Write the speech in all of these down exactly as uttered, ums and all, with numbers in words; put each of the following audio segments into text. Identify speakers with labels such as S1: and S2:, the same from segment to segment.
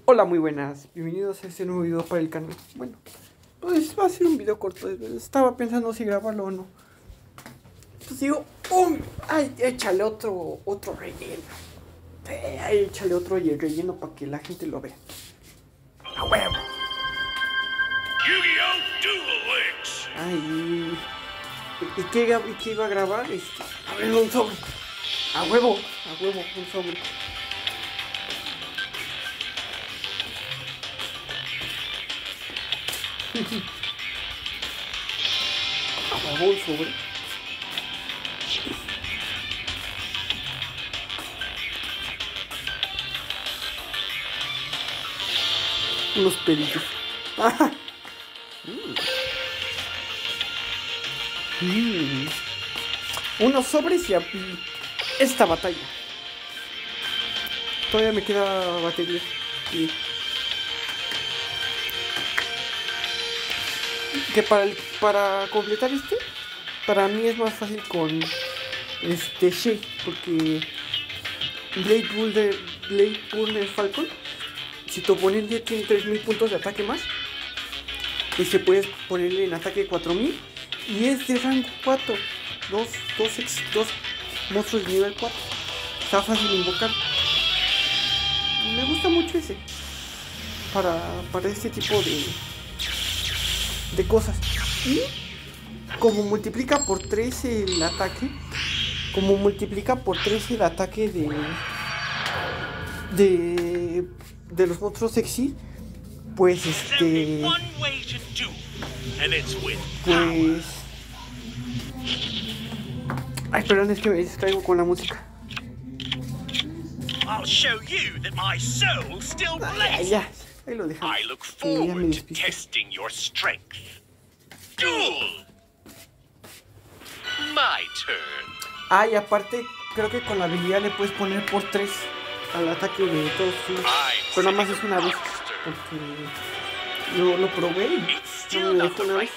S1: Hola, muy buenas, bienvenidos a este nuevo video para el canal. Bueno, pues va a ser un video corto, estaba pensando si grabarlo o no. Pues digo, ¡um! ¡Ay, échale otro, otro relleno! Eh, ay, échale otro relleno para que la gente lo vea. ¡A huevo! Ay, ¿y, y, qué, ¿y qué iba a grabar? Este, abrir un sobre. ¡A huevo! ¡A huevo! Un sobre. A huevo, un sobre. Unos pelillos. mm. Mm. Unos sobres y a... esta batalla. Todavía me queda batería. Y... que para el, para completar este, para mí es más fácil con este Shade, porque Blade Burner, Blade Burner Falcon, si tu oponente tiene tres mil puntos de ataque más, y se puedes ponerle en ataque cuatro mil y es de rango cuatro, dos, dos, dos monstruos de nivel cuatro. Está fácil de invocar. Me gusta mucho ese para, para este tipo de de cosas. Y como multiplica por tres el ataque, como multiplica por tres el ataque de de de los monstruos sexy, pues este pues ay, perdón, es que me distraigo con la música.
S2: I'll show you that my soul still
S1: blazes. Ya, ahí lo dejamos.
S2: I look forward to testing your strength. Duel. My turn.
S1: Ah, y aparte, creo que con la habilidad le puedes poner por tres al ataque de todos sus... Pero nada más es una vez, porque yo lo probé y no me dejó una vez.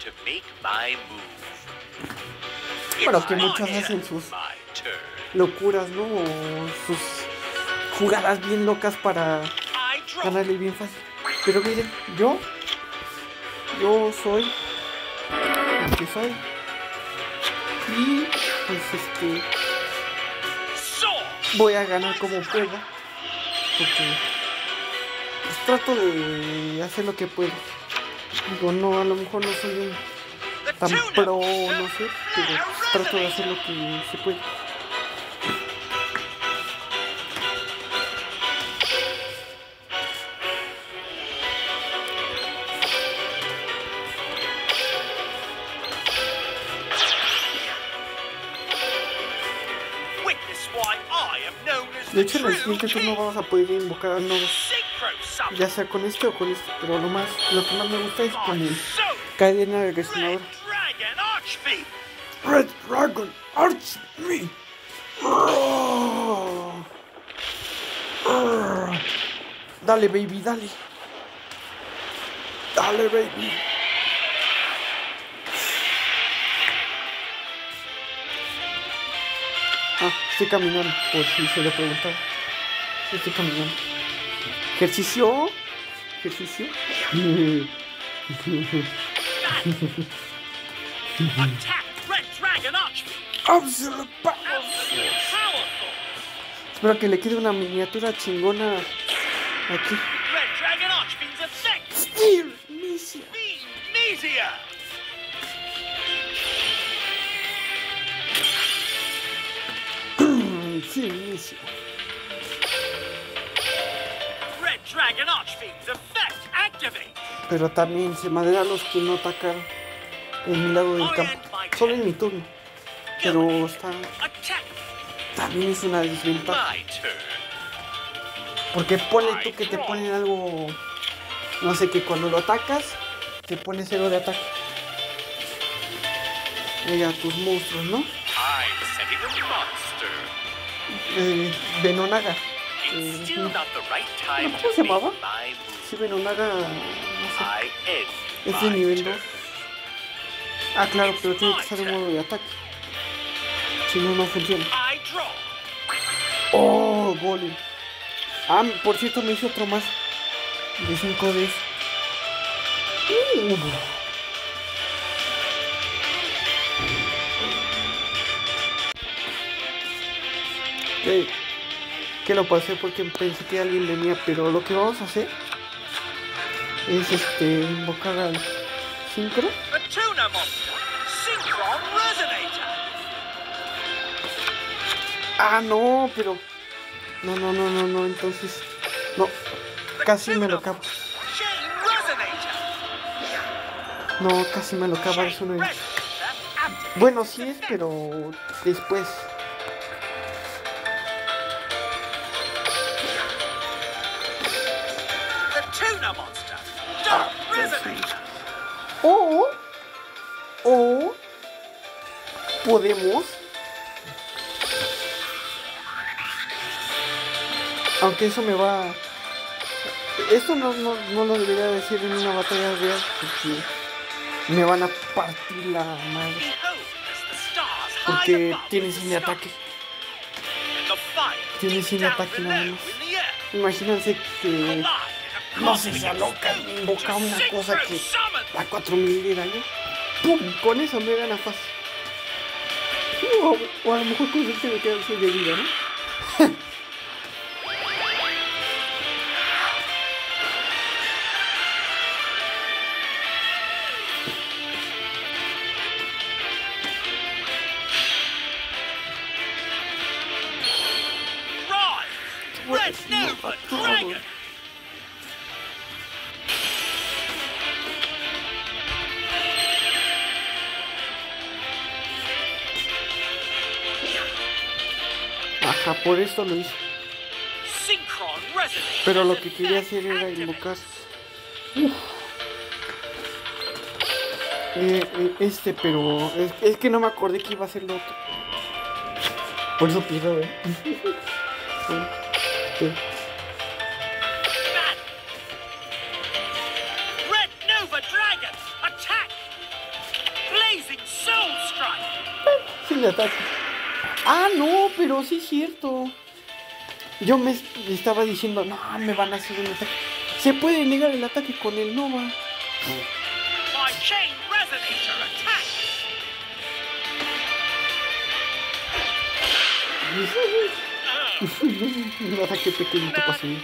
S1: Bueno, que muchos hacen sus locuras, ¿no? O sus jugadas bien locas para ganarle bien fácil. Pero miren, yo yo soy el que soy y pues este voy a ganar como pueda, porque pues trato de hacer lo que puedo. Digo, no, a lo mejor no soy un tan pro, no sé, pero trato de hacer lo que se puede. De hecho, en el siguiente turno vamos a poder invocar al nodo, ya sea con este o con este, pero lo más, lo que más me gusta es con el cadena de resonador. Red Dragon Archfiend. Dale, baby, dale. Dale, baby. Ah, estoy caminando, por si se lo preguntaba. Sí, estoy caminando. ¿Ejercicio? ¿Ejercicio? Absolute power. Espero que le quede una miniatura chingona aquí. Steel Misia. Sí, inicia. Pero también se madera los que no atacaron en mi lado del campo. Solo en mi turno. Pero está... también es una desventaja. Porque ponle tú que te ponen algo... no sé, que cuando lo atacas te pone cero de ataque. Oiga, tus monstruos, ¿no? Eh, Venonaga. Eh, ¿Cómo se llamaba? Sí, Venonaga. No sé. Es de nivel dos. Ah, claro, pero tiene que estar en modo de ataque. Si no, no funciona. Oh, golem. Ah, por cierto, me hice otro más. de cinco D. Uh. Que, que lo pasé porque pensé que alguien venía, pero lo que vamos a hacer es este invocar al Synchro. Ah, no, pero no, no, no, no, no, entonces no, casi me lo acabo. No, casi me lo acabo, eso no es. Bueno, sí es, pero después. O, o podemos, aunque eso me va, esto no, no, no lo debería decir en una batalla real porque me van a partir la madre, porque tiene sin ataque, tiene sin ataque nada más. Imagínense que no se se aloca y invoca una cosa que da cuatro mil de daño. ¡Pum! Con eso me gana fácil. O, o a lo mejor con eso se me queda seis de vida, ¿no? Red Nova Dragon. Ajá, por esto lo hice. Pero lo que quería hacer era invocar Uf. Eh, eh, este, pero es, es que no me acordé que iba a ser lo otro. Por eso pierdo, ¿eh? Sí.
S2: Red Nova Dragon, attack! Blazing Soul Strike.
S1: Sin ataque. Ah, no, pero sí es cierto. Yo me estaba diciendo, no, me van a hacer un ataque. Se puede negar el ataque con el Nova.
S2: My Chain Resonator attack.
S1: Un ataque pequeñito para subir.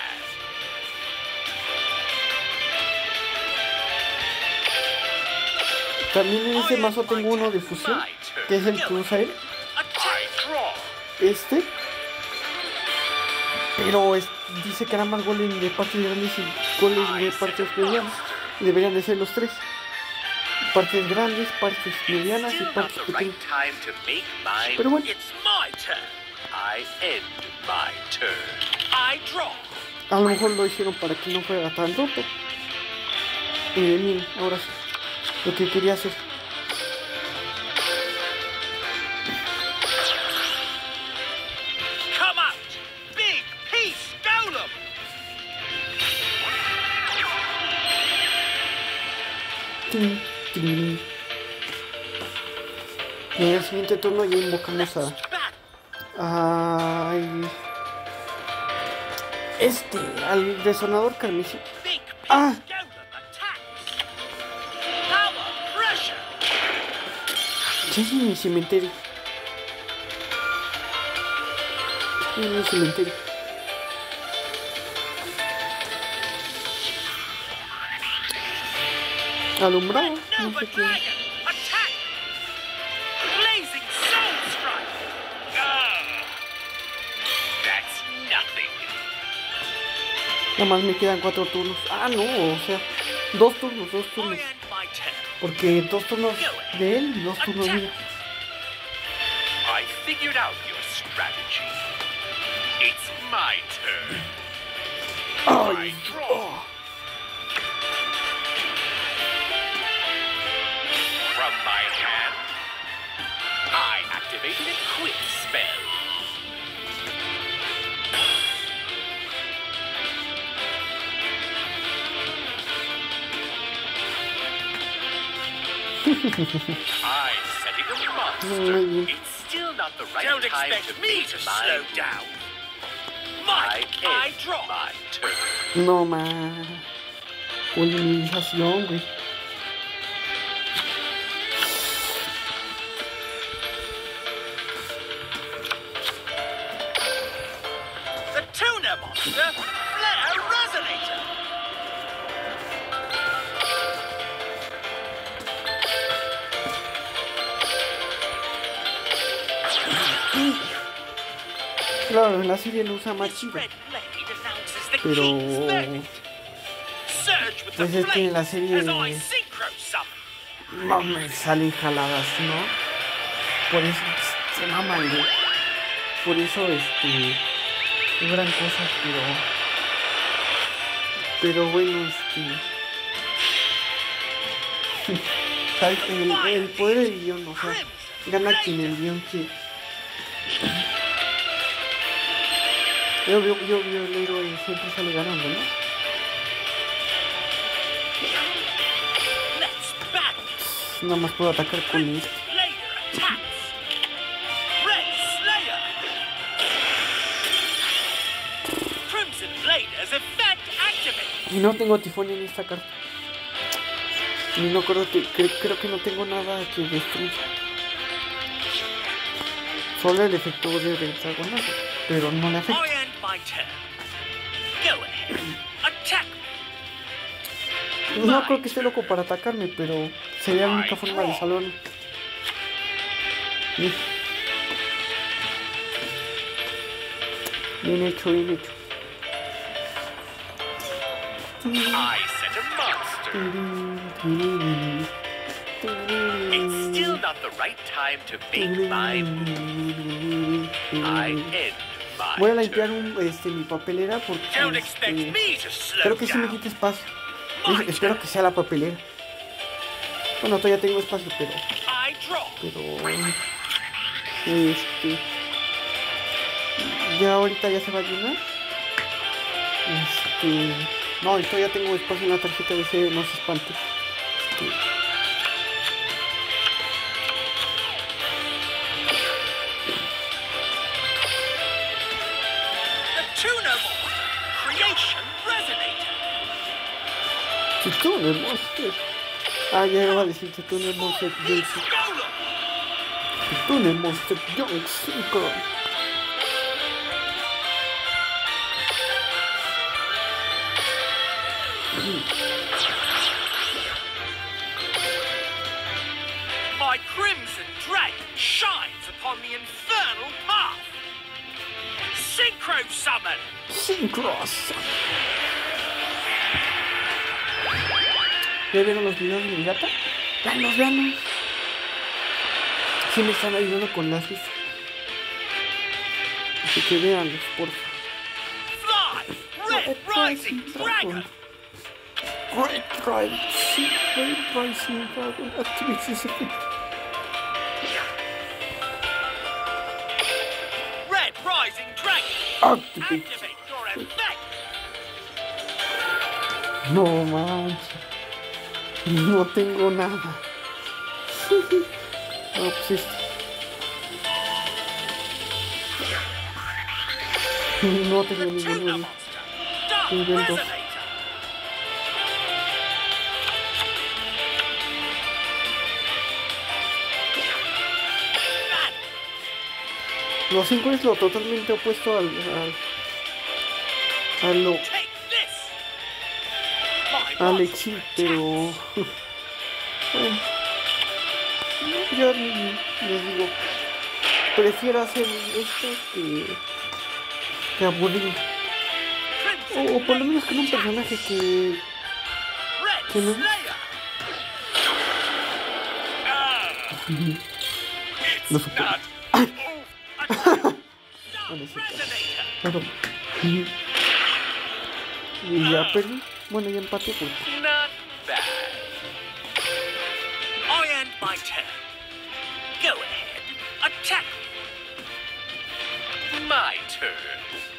S1: También en este mazo tengo uno de fusión, que es el que usa él. Este. Pero es, dice que nada más goles de partes grandes y goles de partes medianas. Deberían de ser los tres. Partes grandes, partes medianas y partes pequeñas. Pero bueno. A lo mejor lo hicieron para que no fuera tan roto. Eh, miren, ahora sí. Lo que quería hacer. En el siguiente turno ya invocamos a, a este, al resonador carmesí. Ah, ya es mi cementerio. Es mi cementerio. Alumbrado, no sé qué. Nada más me quedan cuatro turnos. Ah, no, o sea, dos turnos, dos turnos. Porque dos turnos de él y dos turnos míos.
S2: I figured out your strategy. It's my turn.
S1: Ay,
S2: I draw.
S1: oh.
S2: From my hand, I activated a quick spell. I'm setting a monster. It's still not the right Don't time expect to me to slow down. My, I, I draw. My turn.
S1: No más. Polinización, güey.
S2: The Tuna Monster Flare Resonator.
S1: Claro, en la serie lo usa más
S2: This
S1: chido.
S2: red blade announces the
S1: Pero
S2: king's verdict. Surge with the
S1: pues es que en la
S2: flames
S1: serie
S2: as I synchro summon.
S1: no me salen jaladas, ¿no? Por eso se maman, güey. Por eso este logran cosas, pero pero bueno, este ¿sabes? El, el poder del guión, o sea, gana quien el guión quiere. Yo, yo, yo, yo el héroe siempre sale ganando, ¿no?
S2: Let's battle.
S1: Nada más puedo atacar con él.
S2: Blader attacks. Red Slayer. Crimson Blader's effect activated.
S1: Y no tengo tifón en esta carta. Y no creo que, cre- creo que no tengo nada que destruya. Solo el efecto de hexagonazo, pero no le afecta.
S2: I end my turn. Go ahead. Attack me.
S1: No creo que esté loco para atacarme, pero sería la única forma de salvarme. Bien. Bien hecho, bien hecho.
S2: I set a monster. It's still not the right time to make my move. I end my
S1: Voy a limpiar
S2: turn.
S1: un, este, mi papelera porque
S2: Don't expect
S1: este,
S2: me to slow
S1: espero que sí me
S2: down.
S1: quite espacio. Es- espero que sea la papelera. Bueno, todavía tengo espacio, pero
S2: I draw.
S1: pero este ya ahorita ya se va a llenar. Este no, y todavía tengo espacio en la tarjeta de ese, no se espante. Este,
S2: The Tuna Monster Creation Resonator.
S1: si tú no es monster. Ah, ya iba a decir que tú no es monster Junks.
S2: Golem.
S1: Si tú no es monster Junks cinco.
S2: My Crimson Dragon shines upon the infernal path. Synchro Summon.
S1: Synchros. ¿Ya vieron los videos de mi gata? Veanlos, veanlos. Sí me están ayudando con las vistas. Así que veanlos, por favor.
S2: Fly. Red Rising Dragon.
S1: Red Rising, Red Rising Dragon. Activate ese efecto.
S2: Red Rising Dragon.
S1: Activate.
S2: Activate your effect.
S1: No manches. No tengo nada. No, pues esto. No tengo
S2: The
S1: ningún
S2: Tuna
S1: nuevo.
S2: Monster Dark
S1: Nivel dos.
S2: Resonator. Bad.
S1: Los cinco es lo totalmente opuesto al, al, a lo
S2: Take this. My
S1: al
S2: monster
S1: exil,
S2: attacks.
S1: pero bueno, yo ni- les digo, prefiero hacer esto que, que aburrir, o,
S2: Crimson
S1: o por lo menos
S2: Blade
S1: con un
S2: attacks.
S1: personaje que,
S2: Red
S1: que no.
S2: Slayer. Ah,
S1: No
S2: it's
S1: supe.
S2: not. Oh, attack.
S1: No, no
S2: Dark
S1: es cierto.
S2: Resonator.
S1: Pero, y ya perdí, bueno, ya empaté porque
S2: Not bad. I end my turn. Go ahead. Attack me. My turn.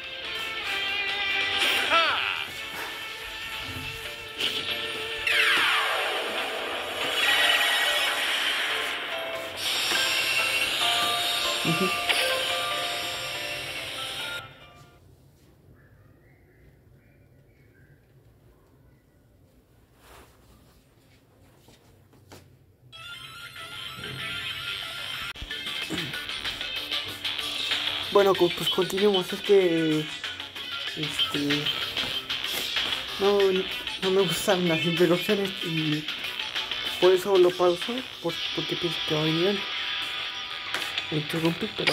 S2: Ha!
S1: Bueno, pues continuemos. Es que este no, no me gustan las interrupciones y por eso lo pauso, por, porque pienso que va a venir. Me interrumpí, pero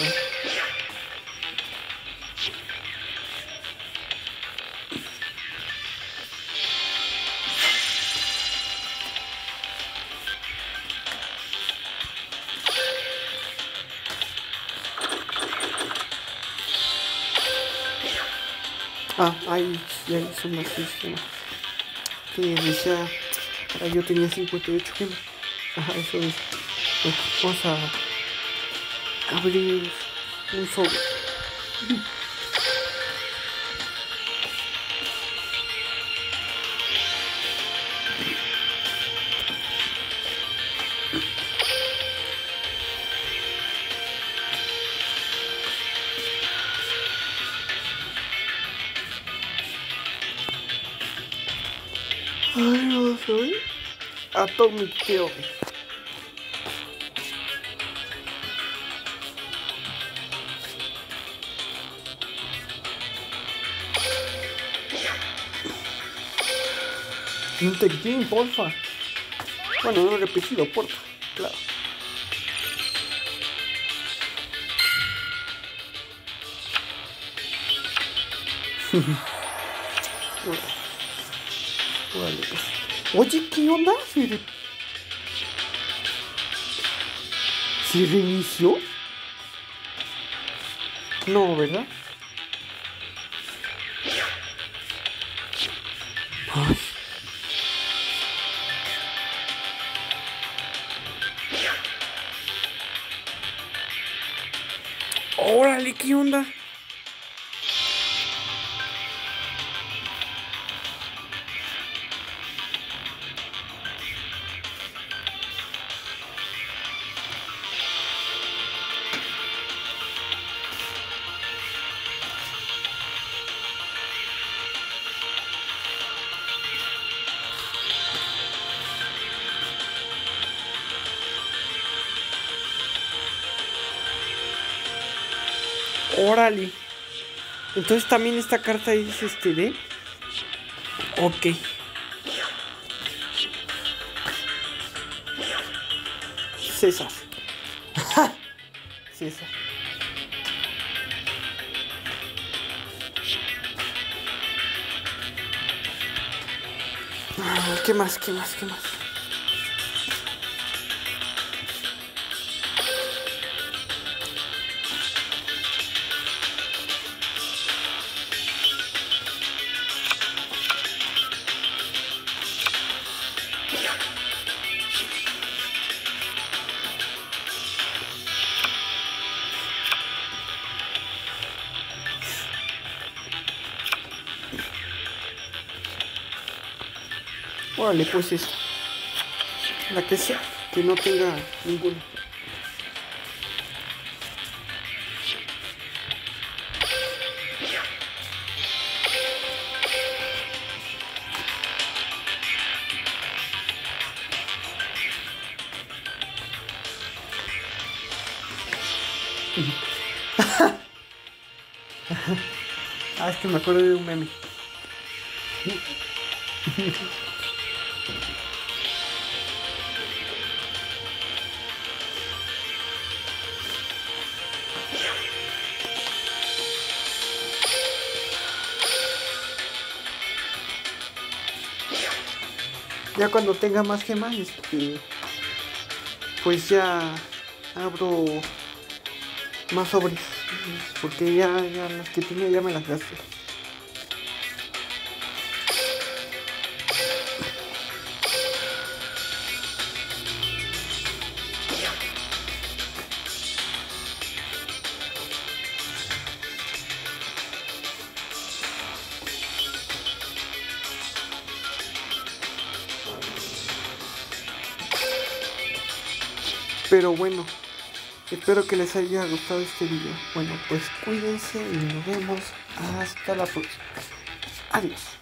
S1: ah, ahí ya hizo una sistema que decía, ahora yo tenía cincuenta y ocho gemas. Ajá, eso es. Bueno, vamos a abrir un sobre. Ay, vamos a ver. Atomic Theory. Un Tectin, porfa. Bueno, no he repetido, porfa. Claro. Vale, pues. Oye, ¿qué onda? ¿Se, re... ¿Se reinició? No, ¿verdad? Ay. Órale, ¿qué onda? Órale. Entonces también esta carta es este de... Ok. César. César. Ah, ¿qué más? ¿Qué más? ¿Qué más? Órale, pues esta. La que sea, que no tenga ninguno. Ah, es que me acuerdo de un meme. Ya cuando tenga más gemas, este, pues ya abro más sobres, porque ya, ya las que tenía ya me las gasté. Pero bueno, espero que les haya gustado este video. Bueno, pues cuídense y nos vemos hasta la próxima. Adiós.